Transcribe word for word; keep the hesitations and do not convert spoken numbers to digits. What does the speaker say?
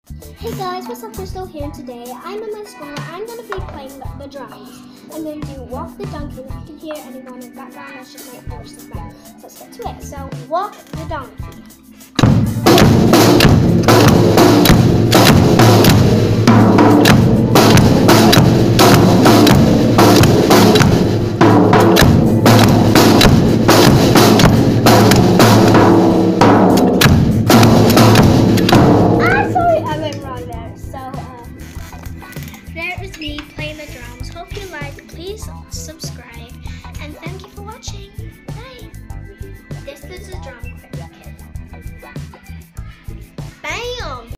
Hey guys, what's up? Crystal here. Today I'm in my school. I'm going to be playing the, the drums. I'm going to do Walk the Donkey. If you can hear anyone in the background, that's just my horse in the back. So let's get to it. So, Walk the Donkey. There is me playing the drums. Hope you like. Please subscribe. And thank you for watching. Bye. This is a drum kit. Bam!